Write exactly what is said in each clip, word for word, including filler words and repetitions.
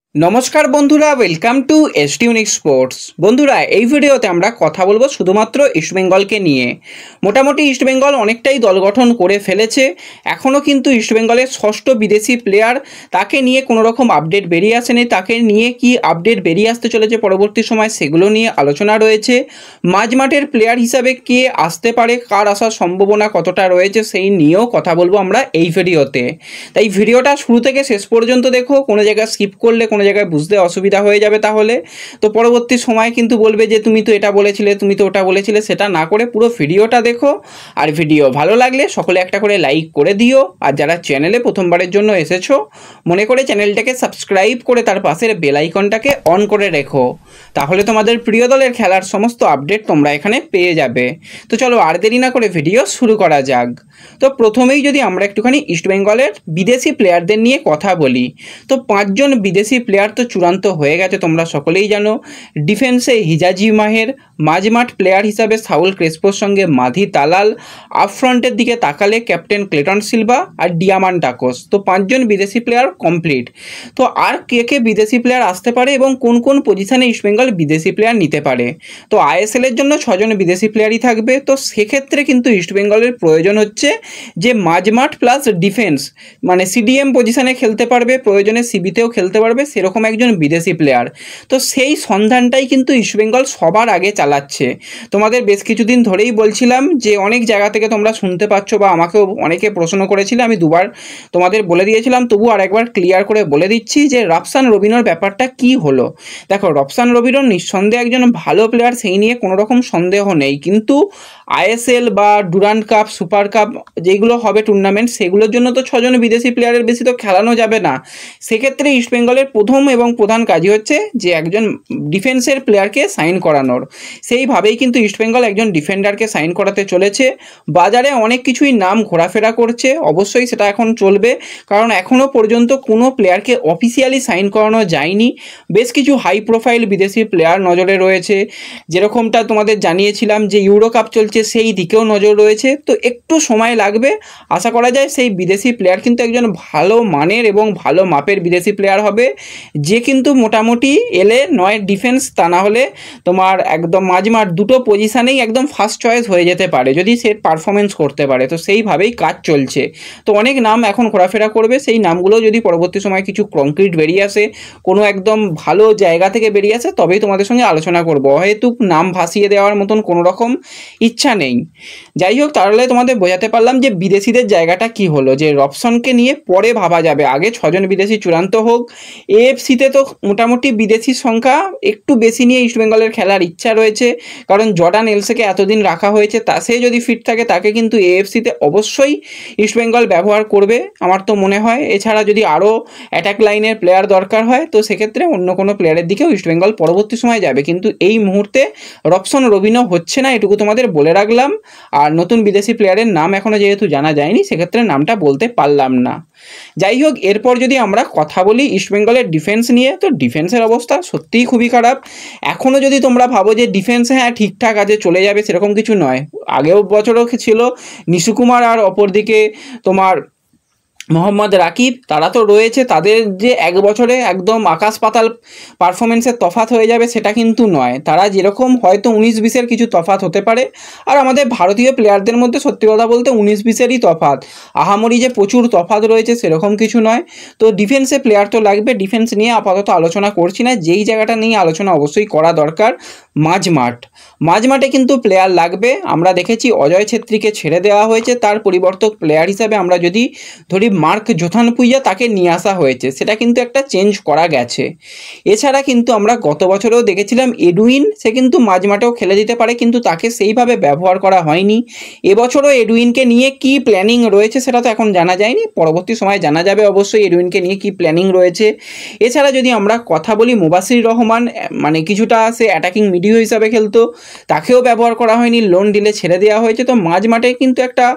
নমস্কার বন্ধুরা, welcome to ST unique sports. বন্ধুরা, এই ভিডিওতে আমরা কথা বলবো শুধুমাত্র ইস্টবেঙ্গলকে নিয়ে। মোটামুটি ইস্টবেঙ্গল অনেকটাই দল গঠন করে ফেলেছে। এখনও কিন্তু ইস্টবেঙ্গলের ষষ্ঠ বিদেশি প্লেয়ার, তাকে নিয়ে কোনো রকম আপডেট বেরিয়ে আসেনি। তাকে নিয়ে কি আপডেট বেরিয়ে আসতে চলেছে পরবর্তী সময়, সেগুলো নিয়ে আলোচনা রয়েছে। মাঝমাঠের প্লেয়ার হিসাবে কে আসতে পারে, কার আসার সম্ভাবনা কতটা রয়েছে, সেই নিয়েও কথা বলবো আমরা এই ভিডিওতে। তাই ভিডিওটা শুরু থেকে শেষ পর্যন্ত দেখো, কোনো জায়গায় স্কিপ করলে কোনো জায়গায় বুঝতে অসুবিধা হয়ে যাবে, তাহলে তো পরবর্তী সময় কিন্তু বলবে যে তুমি তো এটা বলেছিলে, তুমি তো ওটা বলেছিলে। সেটা না করে পুরো ভিডিওটা দেখো। আর ভিডিও ভালো লাগলে সকলে একটা করে লাইক করে দিও। আর যারা চ্যানেলে প্রথমবারের জন্য এসেছো, মনে করে চ্যানেলটাকে সাবস্ক্রাইব করে তার পাশের বেল আইকনটাকে অন করে রেখো, তাহলে তোমাদের প্রিয় দলের খেলার সমস্ত আপডেট তোমরা এখানে পেয়ে যাবে। তো চলো আর দেরি না করে ভিডিও শুরু করা যাক। তো প্রথমেই যদি আমরা একটুখানি ইস্টবেঙ্গলের বিদেশি প্লেয়ারদের নিয়ে কথা বলি, তো পাঁচজন বিদেশি প্লেয়ার তো চূড়ান্ত হয়ে গেছে, তোমরা সকলেই জানো। ডিফেন্সে হিজাজি মাহের, মাঝমাঠ প্লেয়ার হিসাবে সাউল ক্রেসপোর সঙ্গে মাধি তালাল, আপফ্রন্টের দিকে তাকালে ক্যাপ্টেন ক্লেটন সিলভা আর ডিয়ামান্টাকোস। তো পাঁচজন বিদেশি প্লেয়ার কমপ্লিট। তো আর কে কে বিদেশি প্লেয়ার আসতে পারে এবং কোন কোন পজিশনে ইস্টবেঙ্গল বিদেশি প্লেয়ার নিতে পারে? তো আইএসএলের জন্য ছজন বিদেশি প্লেয়ারই থাকবে। তো সেক্ষেত্রে কিন্তু ইস্টবেঙ্গলের প্রয়োজন হচ্ছে যে মাঝমাঠ প্লাস ডিফেন্স, মানে সিডিএম পজিশনে খেলতে পারবে, প্রয়োজনে সিবিতেও খেলতে পারবে, সেরকম একজন বিদেশি প্লেয়ার। তো সেই সন্ধানটাই কিন্তু ইস্টবেঙ্গল সবার আগে চালাচ্ছে। তোমাদের বেশ কিছুদিন ধরেই বলছিলাম যে অনেক জায়গা থেকে তোমরা শুনতে পাচ্ছ বা আমাকেও অনেকে প্রশ্ন করেছিল, আমি দুবার তোমাদের বলে দিয়েছিলাম, তবু আর একবার ক্লিয়ার করে বলে দিচ্ছি যে রবসান রবিনোর ব্যাপারটা কি হলো। দেখো, রবসান রবিনো নিঃসন্দেহে একজন ভালো প্লেয়ার, সেই নিয়ে কোনো রকম সন্দেহ নেই, কিন্তু আইএসএল বা ডুরান্ড কাপ, সুপার কাপ যেগুলো হবে টুর্নামেন্ট, সেগুলোর জন্য তো ছজন বিদেশি প্লেয়ারের বেশি তো খেলানো যাবে না। সেক্ষেত্রে ইস্টবেঙ্গলের প্রথম এবং প্রধান কাজই হচ্ছে যে একজন ডিফেন্সের প্লেয়ারকে সাইন করানোর। সেইভাবেই কিন্তু ইস্টবেঙ্গল একজন ডিফেন্ডারকে সাইন করাতে চলেছে। বাজারে অনেক কিছুই নাম ঘোরাফেরা করছে, অবশ্যই সেটা এখন চলবে, কারণ এখনও পর্যন্ত কোনো প্লেয়ারকে অফিসিয়ালি সাইন করানো যায়নি। বেশ কিছু হাই প্রোফাইল বিদেশি প্লেয়ার নজরে রয়েছে, যেরকমটা তোমাদের জানিয়েছিলাম যে ইউরো কাপ চলছে, সেই দিকেও নজর রয়েছে। তো একটু সময় লাগবে, আশা করা যায় সেই বিদেশি প্লেয়ার কিন্তু একজন ভালো মানের এবং ভালো মাপের বিদেশি প্লেয়ার হবে, যে কিন্তু মোটামুটি এলে নয় ডিফেন্স, তা না হলে তোমার একদম মাঝমাঠ দুটো পজিশানেই একদম ফার্স্ট চয়েস হয়ে যেতে পারে যদি সে পারফরমেন্স করতে পারে। তো সেইভাবেই কাজ চলছে। তো অনেক নাম এখন ঘোরাফেরা করবে, সেই নামগুলো যদি পরবর্তী সময় কিছু কংক্রিট বেরিয়ে আসে, কোনো একদম ভালো জায়গা থেকে বেরিয়ে আসে, তবেই তোমাদের সঙ্গে আলোচনা করবো। অহেতুক নাম ভাসিয়ে দেওয়ার মতন কোনো রকম ইচ্ছা নেই। যাই হোক, তাহলে তোমাদের বোঝাতে পারলাম যে বিদেশিদের জায়গাটা কি হলো, যে রবসনকে নিয়ে পরে ভাবা যাবে, আগে ছজন বিদেশি চূড়ান্ত হোক। এএফসিতে তো মোটামুটি বিদেশির সংখ্যা একটু বেশি নিয়ে ইস্টবেঙ্গলের খেলার ইচ্ছা রয়েছে, কারণ জর্ডান এলসেকে এতদিন রাখা হয়েছে, তা সে যদি ফিট থাকে তাকে কিন্তু এএফসিতে অবশ্যই ইস্টবেঙ্গল ব্যবহার করবে আমার তো মনে হয়। এছাড়া যদি আরও অ্যাটাক লাইনের প্লেয়ার দরকার হয়, তো সেক্ষেত্রে অন্য কোনো প্লেয়ারের দিকেও ইস্টবেঙ্গল পরবর্তী সময় যাবে, কিন্তু এই মুহূর্তে রবসন রবিনো হচ্ছে না, এটুকু তোমাদের বলে রাখলাম। আর নতুন বিদেশি প্লেয়ারের নাম এখনও যেহেতু জানা যায়নি, সেক্ষেত্রে নামটা বলতে পারলাম না। যাই হোক, এরপর যদি আমরা কথা বলি ইস্টবেঙ্গলের ডিফেন্স নিয়ে, তো ডিফেন্সের অবস্থা সত্যিই খুবই খারাপ। এখনও যদি তোমরা ভাবো যে ডিফেন্স হ্যাঁ ঠিকঠাক আছে, চলে যাবে, সেরকম কিছু নয়। আগেও বছরও ছিল নিশু কুমার, আর অপরদিকে তোমার মোহাম্মদ রাকিব, তারা তো রয়েছে। তাদের যে এক বছরে একদম আকাশ পাতাল পারফরমেন্সের তফাৎ হয়ে যাবে সেটা কিন্তু নয়। তারা যেরকম হয়তো উনিশ বিশের কিছু তফাৎ হতে পারে, আর আমাদের ভারতীয় প্লেয়ারদের মধ্যে সত্যি কথা বলতে উনিশ বিশেরই তফাৎ, আহামরি যে প্রচুর তফাৎ রয়েছে সেরকম কিছু নয়। তো ডিফেন্সে প্লেয়ার তো লাগবে, ডিফেন্স নিয়ে আপাতত আলোচনা করছি না। যেই জায়গাটা নিয়ে আলোচনা অবশ্যই করা দরকার, মাঝমাঠ। মাঝমাঠে কিন্তু প্লেয়ার লাগবে। আমরা দেখেছি অজয় ছেত্রীকে ছেড়ে দেওয়া হয়েছে, তার পরিবর্তক প্লেয়ার হিসাবে আমরা যদি ধরি মার্ক জোথানপুইয়া, তাকে নিয়ে আসা হয়েছে, সেটা কিন্তু একটা চেঞ্জ করা গেছে। এছাড়া কিন্তু আমরা গত বছরেও দেখেছিলাম এডুইন, সে কিন্তু মাঝমাঠেও খেলে দিতে পারে, কিন্তু তাকে সেইভাবে ব্যবহার করা হয়নি। এবছরও এডুইনকে নিয়ে কি প্ল্যানিং রয়েছে সেটা তো এখন জানা যায়নি, পরবর্তী সময় জানা যাবে অবশ্যই এডুইনকে নিয়ে কি প্ল্যানিং রয়েছে। এছাড়া যদি আমরা কথা বলি মুবাসির রহমান, মানে কিছুটা সে অ্যাটাকিং মিডিও হিসাবে খেলতো, তাকেও ব্যবহার করা হয়নি, লোন ডিলে ছেড়ে দেওয়া হয়েছে। তো মাঝমাঠে কিন্তু একটা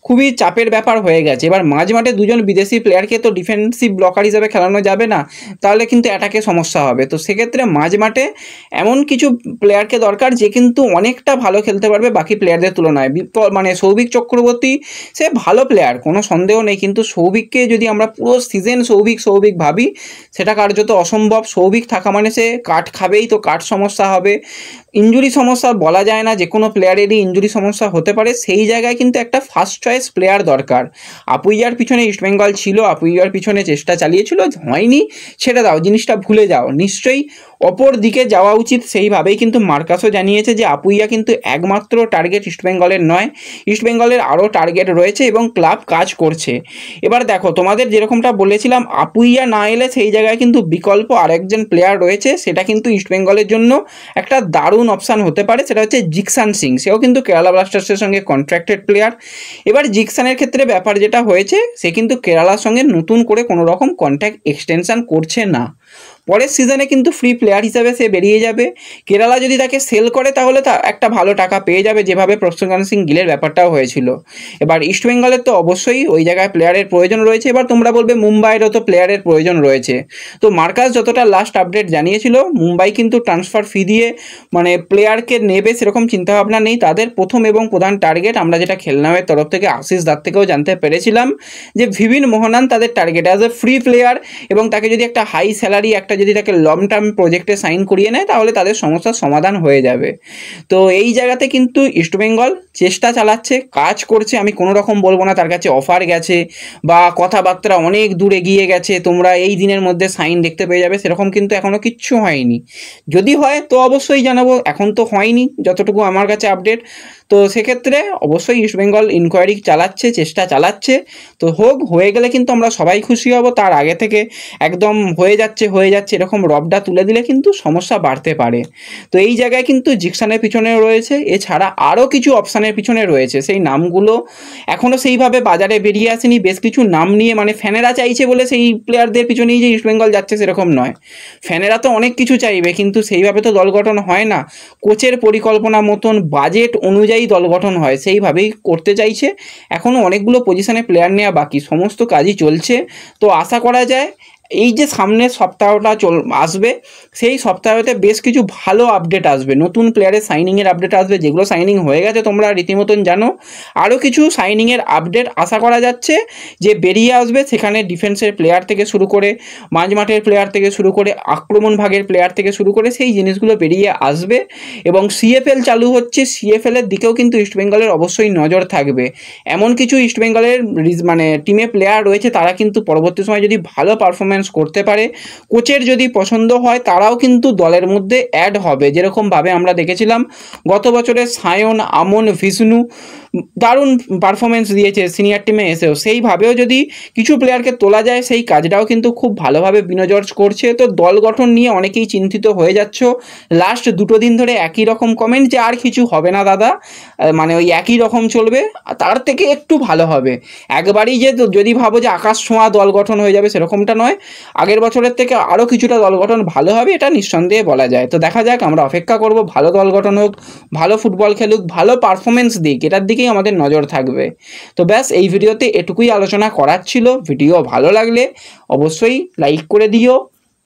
খুবই চাপের ব্যাপার হয়ে গেছে। এবার মাঝ মাঠে দুজন বিদেশি প্লেয়ারকে তো ডিফেন্সিভ ব্লকার হিসেবে খেলানো যাবে না, তাহলে কিন্তু অ্যাটাকে সমস্যা হবে। তো সেক্ষেত্রে মাঝ মাঠে এমন কিছু প্লেয়ারকে দরকার যে কিন্তু অনেকটা ভালো খেলতে পারবে বাকি প্লেয়ারদের তুলনায়। মানে সৌভিক চক্রবর্তী সে ভালো প্লেয়ার, কোনো সন্দেহ নেই, কিন্তু সৌভিককে যদি আমরা পুরো সিজন সৌভিক সৌভিক ভাবি সেটা কার্যত অসম্ভব। সৌভিক থাকা মানে সে কাট খাবেই, তো কাট সমস্যা হবে, ইঞ্জুরি সমস্যা বলা যায় না, যে কোনো প্লেয়ারেরই ইঞ্জুরি সমস্যা হতে পারে। সেই জায়গায় কিন্তু একটা ফার্স্ট চয়েস প্লেয়ার দরকার। আপুইয়ার পিছনে ইস্টবেঙ্গল ছিল, আপুইয়ার পিছনে চেষ্টা চালিয়েছিল, হয়নি, ছেড়ে দাও, জিনিসটা ভুলে যাও। নিশ্চয়ই অপর দিকে যাওয়া উচিত, সেইভাবেই কিন্তু মার্কাসও জানিয়েছে যে আপুইয়া কিন্তু একমাত্র টার্গেট ইস্টবেঙ্গলের নয়, ইস্টবেঙ্গলের আরও টার্গেট রয়েছে এবং ক্লাব কাজ করছে। এবার দেখো, তোমাদের যেরকমটা বলেছিলাম আপুইয়া না এলে সেই জায়গায় কিন্তু বিকল্প আরেকজন প্লেয়ার রয়েছে, সেটা কিন্তু ইস্টবেঙ্গলের জন্য একটা দারুণ অপশান হতে পারে, সেটা হচ্ছে জিকসান সিং। সেও কিন্তু কেরালা ব্লাস্টার্সের সঙ্গে কন্ট্রাক্টেড প্লেয়ার। এবার জিকসানের ক্ষেত্রে ব্যাপার যেটা হয়েছে, সে কিন্তু কেরালার সঙ্গে নতুন করে কোনো রকম কন্ট্রাক্ট এক্সটেনশন করছে না, পরের সিজনে কিন্তু ফ্রি প্লেয়ার হিসাবে সে বেরিয়ে যাবে। কেরালা যদি তাকে সেল করে তাহলে তা একটা ভালো টাকা পেয়ে যাবে, যেভাবে প্রসেনজিৎ সিং গিলের ব্যাপারটাও হয়েছিল। এবার ইস্টবেঙ্গলের তো অবশ্যই ওই জায়গায় প্লেয়ারের প্রয়োজন রয়েছে। এবার তোমরা বলবে মুম্বাইয়েরও তো প্লেয়ারের প্রয়োজন রয়েছে। তো মার্কাস যতটা লাস্ট আপডেট জানিয়েছিল, মুম্বাই কিন্তু ট্রান্সফার ফি দিয়ে মানে প্লেয়ারকে নেবে সেরকম চিন্তাভাবনা নেই। তাদের প্রথম এবং প্রধান টার্গেট, আমরা যেটা খেলনামের তরফ থেকে আশিস দার থেকেও জানতে পেরেছিলাম, যে ভিভিন মোহনান তাদের target as a free player, এবং তাকে যদি একটা হাই স্যালারি একটা যদি তাকে লং টার্ম প্রজেক্টে সাইন করিয়ে নেয় তাহলে তাদের সমস্যার সমাধান হয়ে যাবে। তো এই জায়গাতে কিন্তু ইস্টবেঙ্গল চেষ্টা চালাচ্ছে, কাজ করছে। আমি কোনো রকম বলবো না তার কাছে অফার গেছে বা কথাবার্তা অনেক দূর এগিয়ে গেছে, তোমরা এই দিনের মধ্যে সাইন দেখতে পেয়ে যাবে, সেরকম কিন্তু এখনও কিচ্ছু হয়নি। যদি হয় তো অবশ্যই জানাবো, এখন তো হয়নি যতটুকু আমার কাছে আপডেট। তো সেক্ষেত্রে অবশ্যই ইস্টবেঙ্গল ইনকোয়ারি চালাচ্ছে, চেষ্টা চালাচ্ছে। তো হোক, হয়ে গেলে কিন্তু আমরা সবাই খুশি হব। তার আগে থেকে একদম হয়ে যাচ্ছে হয়ে যাচ্ছে এরকম রবটা তুলে দিলে কিন্তু সমস্যা বাড়তে পারে। তো এই জায়গায় কিন্তু জিকসানের পিছনে রয়েছে, এছাড়া আরও কিছু অপশানের পিছনে রয়েছে, সেই নামগুলো এখনও সেইভাবে বাজারে বেরিয়ে আসেনি। বেশ কিছু নাম নিয়ে, মানে ফ্যানেরা চাইছে বলে সেই প্লেয়ারদের পিছনেই যে ইস্টবেঙ্গল যাচ্ছে সেরকম নয়। ফ্যানেরা তো অনেক কিছু চাইবে, কিন্তু সেইভাবে তো দল গঠন হয় না। কোচের পরিকল্পনা মতন বাজেট অনুযায়ী দল গঠন হয়, সেইভাবেই করতে চাইছে। এখনও অনেকগুলো পজিশনে প্লেয়ার নেওয়া বাকি, সমস্ত কাজই চলছে। তো আশা করা যায় এই যে সামনের সপ্তাহটা চল আসবে, সেই সপ্তাহতে বেশ কিছু ভালো আপডেট আসবে, নতুন প্লেয়ারের সাইনিংয়ের আপডেট আসবে। যেগুলো সাইনিং হয়ে গেছে তোমরা রীতিমতন জানো, আরও কিছু সাইনিংয়ের আপডেট আশা করা যাচ্ছে যে বেরিয়ে আসবে। সেখানে ডিফেন্সের প্লেয়ার থেকে শুরু করে, মাঝমাঠের প্লেয়ার থেকে শুরু করে, আক্রমণ ভাগের প্লেয়ার থেকে শুরু করে সেই জিনিসগুলো বেরিয়ে আসবে। এবং সিএফএল চালু হচ্ছে, সিএফএলের দিকেও কিন্তু ইস্টবেঙ্গলের অবশ্যই নজর থাকবে। এমন কিছু ইস্টবেঙ্গলের মানে টিমে প্লেয়ার রয়েছে, তারা কিন্তু পরবর্তী সময় যদি ভালো পারফরমেন্স করতে পারে, কোচের যদি পছন্দ হয়, তারাও কিন্তু দলের মধ্যে অ্যাড হবে। যেরকমভাবে আমরা দেখেছিলাম গত বছরে সায়ন, আমন, বিষ্ণু দারুণ পারফরমেন্স দিয়েছে সিনিয়র টিমে এসেও, সেইভাবেও যদি কিছু প্লেয়ারকে তোলা যায়, সেই কাজটাও কিন্তু খুব ভালোভাবে বিনো জর্জ করছে। তো দল গঠন নিয়ে অনেকেই চিন্তিত হয়ে যাচ্ছ লাস্ট দুটো দিন ধরে, একই রকম কমেন্ট যে আর কিছু হবে না দাদা, মানে ওই একই রকম চলবে, তার থেকে একটু ভালো হবে। একবারই যে যদি ভাবো যে আকাশ ছোঁয়া দল গঠন হয়ে যাবে সেরকমটা নয়, আগের বছরের থেকে আরও কিছুটা দল গঠন ভালো হবে, এটা নিঃসন্দেহে বলা যায়। তো দেখা যাক, আমরা অপেক্ষা করব, ভালো দল গঠন হোক, ভালো ফুটবল খেলুক, ভালো পারফরমেন্স দিক, এটার দিকেই আমাদের নজর থাকবে। তো ব্যাস, এই ভিডিওতে এটুকুই আলোচনা করার ছিল। ভিডিও ভালো লাগলে অবশ্যই লাইক করে দিও।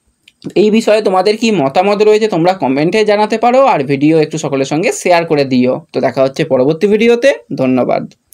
এই বিষয়ে তোমাদের কি মতামত রয়েছে তোমরা কমেন্টে জানাতে পারো, আর ভিডিও একটু সকলের সঙ্গে শেয়ার করে দিও। তো দেখা হচ্ছে পরবর্তী ভিডিওতে, ধন্যবাদ।